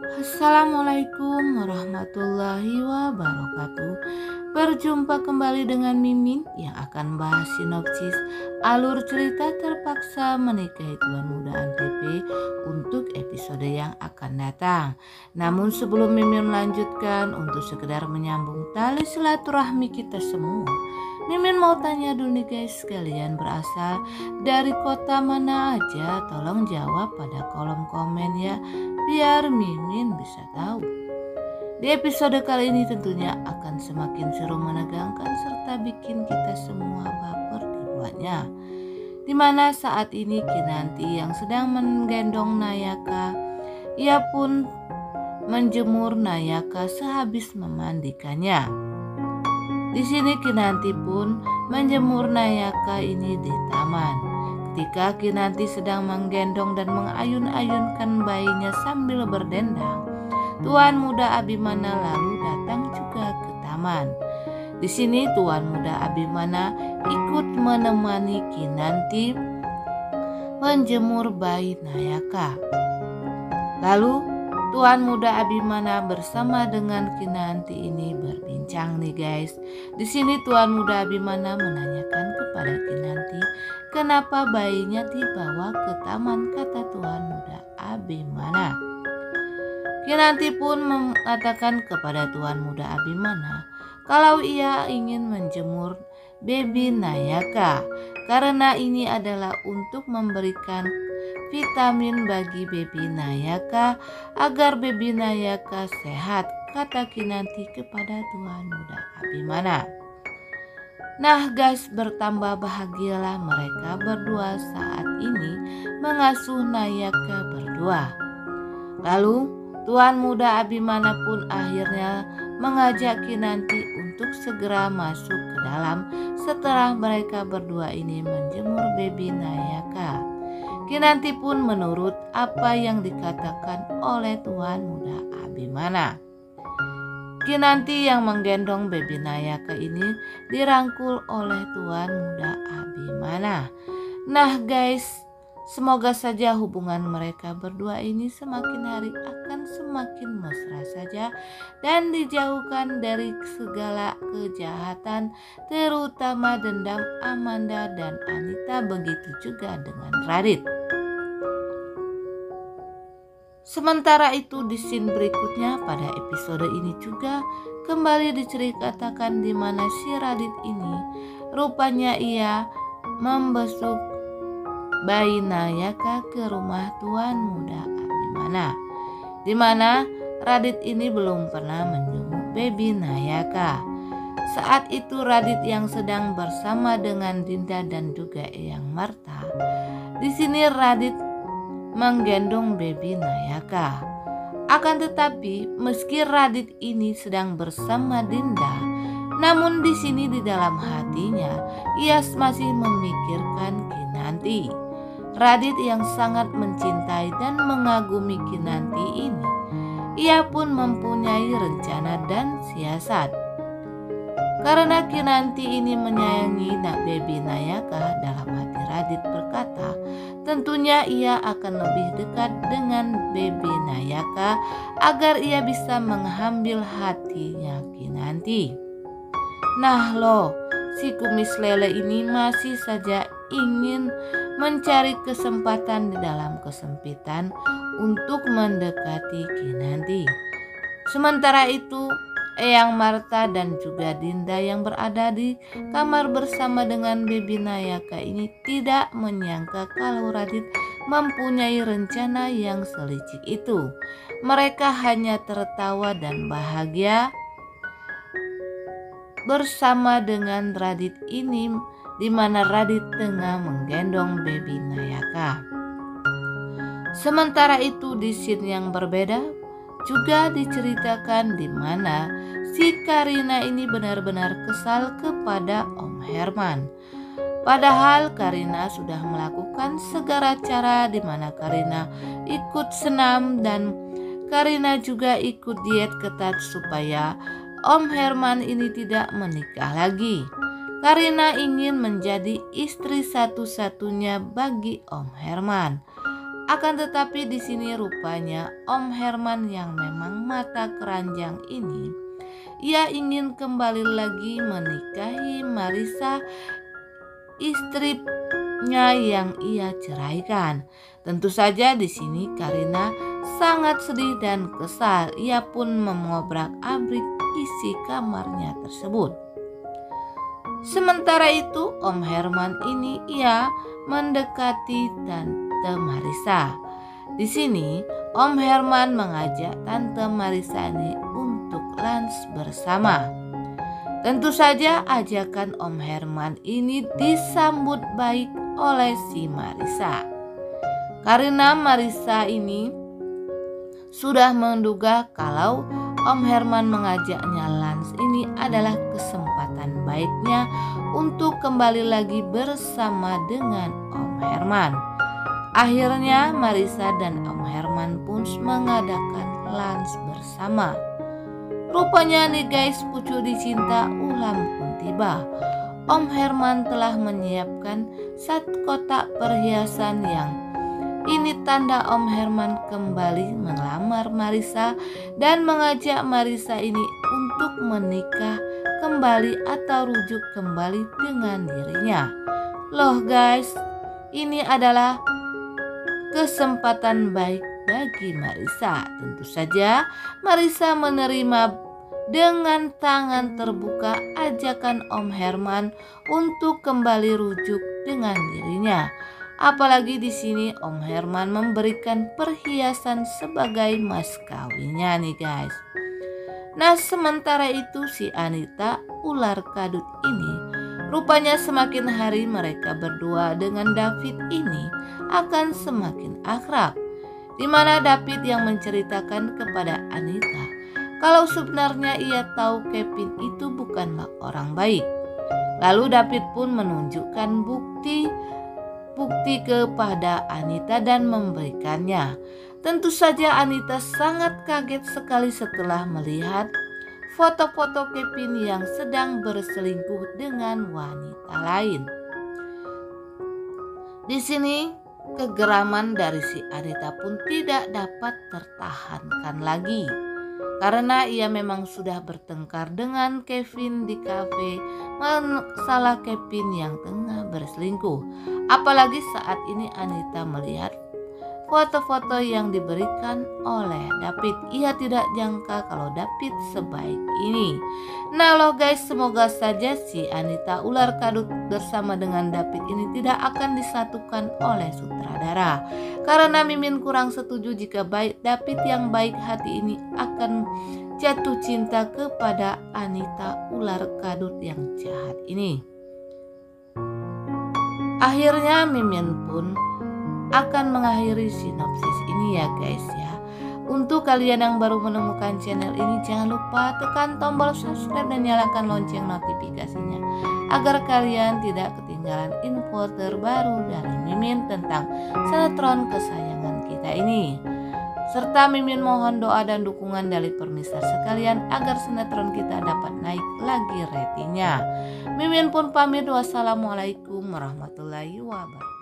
Assalamualaikum warahmatullahi wabarakatuh. Berjumpa kembali dengan Mimin yang akan bahas sinopsis alur cerita Terpaksa Menikahi Tuan Muda Antv untuk episode yang akan datang. Namun sebelum Mimin melanjutkan, untuk sekedar menyambung tali silaturahmi kita semua, Mimin mau tanya dulu nih guys, kalian berasal dari kota mana aja? Tolong jawab pada kolom komen ya, biar Mimin bisa tahu. Di episode kali ini tentunya akan semakin seru, menegangkan, serta bikin kita semua baper dibuatnya. Dimana saat ini Kinanti yang sedang menggendong Nayaka, ia pun menjemur Nayaka sehabis memandikannya. Di sini Kinanti pun menjemur Nayaka ini di taman. Ketika Kinanti sedang menggendong dan mengayun-ayunkan bayinya sambil berdendang, Tuan Muda Abimana lalu datang juga ke taman. Di sini Tuan Muda Abimana ikut menemani Kinanti menjemur bayi Nayaka. Lalu Tuan Muda Abimana bersama dengan Kinanti ini berbincang nih guys. Di sini Tuan Muda Abimana menanyakan kepada Kinanti kenapa bayinya dibawa ke taman, kata Tuan Muda Abimana. Kinanti pun mengatakan kepada Tuan Muda Abimana kalau ia ingin menjemur baby Nayaka karena ini adalah untuk memberikan vitamin bagi baby Nayaka agar baby Nayaka sehat, kata Kinanti kepada Tuan Muda Abimana. Nah guys, bertambah bahagialah mereka berdua saat ini mengasuh Nayaka berdua. Lalu Tuan Muda Abimana pun akhirnya mengajak Kinanti untuk segera masuk ke dalam setelah mereka berdua ini menjemur baby Nayaka. Kinanti pun menurut apa yang dikatakan oleh Tuan Muda Abimana. Kinanti yang menggendong baby Nayaka ini dirangkul oleh Tuan Muda Abimana. Nah guys, semoga saja hubungan mereka berdua ini semakin hari akan semakin mesra saja dan dijauhkan dari segala kejahatan, terutama dendam Amanda dan Anita, begitu juga dengan Radit. Sementara itu di scene berikutnya pada episode ini juga kembali diceritakan di mana si Radit ini rupanya ia membesuk bayi Nayaka ke rumah Tuan Muda Abimana, di mana Radit ini belum pernah menjenguk baby Nayaka. Saat itu Radit yang sedang bersama dengan Dinda dan juga Eyang Marta. Di sini Radit menggendong baby Nayaka. Akan tetapi meski Radit ini sedang bersama Dinda, namun di sini di dalam hatinya ia masih memikirkan Kinanti. Radit yang sangat mencintai dan mengagumi Kinanti ini, ia pun mempunyai rencana dan siasat. Karena Kinanti ini menyayangi baby Nayaka, dalam hati Radit berkata, tentunya ia akan lebih dekat dengan baby Nayaka agar ia bisa mengambil hatinya Kinanti. Nah loh, si kumis lele ini masih saja ingin mencari kesempatan di dalam kesempitan untuk mendekati Kinanti. Sementara itu Eyang Marta dan juga Dinda yang berada di kamar bersama dengan baby Nayaka ini tidak menyangka kalau Radit mempunyai rencana yang selicik itu. Mereka hanya tertawa dan bahagia bersama dengan Radit ini, di mana Radit tengah menggendong baby Nayaka. Sementara itu di scene yang berbeda juga diceritakan di mana si Karina ini benar-benar kesal kepada Om Herman. Padahal Karina sudah melakukan segala cara, di mana Karina ikut senam dan Karina juga ikut diet ketat supaya Om Herman ini tidak menikah lagi. Karina ingin menjadi istri satu-satunya bagi Om Herman. Akan tetapi di sini rupanya Om Herman yang memang mata keranjang ini, ia ingin kembali lagi menikahi Marissa, istrinya yang ia ceraikan. Tentu saja di sini Karina sangat sedih dan kesal. Ia pun mengobrak-abrik isi kamarnya tersebut. Sementara itu Om Herman ini ia mendekati Tante Marissa. Di sini Om Herman mengajak Tante Marissa ini untuk lunch bersama. Tentu saja ajakan Om Herman ini disambut baik oleh si Marissa. Karena Marissa ini sudah menduga kalau Om Herman mengajaknya lunch ini adalah kesempatan baiknya untuk kembali lagi bersama dengan Om Herman. Akhirnya Marissa dan Om Herman pun mengadakan lunch bersama. Rupanya nih guys, pucuk dicinta ulang pun tiba. Om Herman telah menyiapkan 1 kotak perhiasan yang ini tanda Om Herman kembali melamar Marissa dan mengajak Marissa ini untuk menikah kembali atau rujuk kembali dengan dirinya. Loh guys, ini adalah kesempatan baik bagi Marissa. Tentu saja Marissa menerima dengan tangan terbuka ajakan Om Herman untuk kembali rujuk dengan dirinya. Apalagi di sini Om Herman memberikan perhiasan sebagai mas kawinnya nih guys. Nah sementara itu si Anita ular kadut ini rupanya semakin hari mereka berdua dengan David ini akan semakin akrab. Dimana David yang menceritakan kepada Anita kalau sebenarnya ia tahu Kevin itu bukanlah orang baik. Lalu David pun menunjukkan bukti kepada Anita dan memberikannya. Tentu saja Anita sangat kaget sekali setelah melihat foto-foto Kevin yang sedang berselingkuh dengan wanita lain. Di sini kegeraman dari si Anita pun tidak dapat tertahankan lagi. Karena ia memang sudah bertengkar dengan Kevin di kafe masalah Kevin yang tengah berselingkuh. Apalagi saat ini Anita melihat foto-foto yang diberikan oleh David. Ia tidak jangka kalau David sebaik ini. Nah loh guys, semoga saja si Anita ular kadut bersama dengan David ini tidak akan disatukan oleh sutradara. Karena Mimin kurang setuju jika David yang baik hati ini akan jatuh cinta kepada Anita ular kadut yang jahat ini. Akhirnya Mimin pun akan mengakhiri sinopsis ini ya guys ya. Untuk kalian yang baru menemukan channel ini, jangan lupa tekan tombol subscribe dan nyalakan lonceng notifikasinya agar kalian tidak ketinggalan info terbaru dari Mimin tentang sinetron kesayangan kita ini. Serta Mimin mohon doa dan dukungan dari permisar sekalian agar sinetron kita dapat naik lagi ratingnya. Mimin pun pamit, wassalamualaikum warahmatullahi wabarakatuh.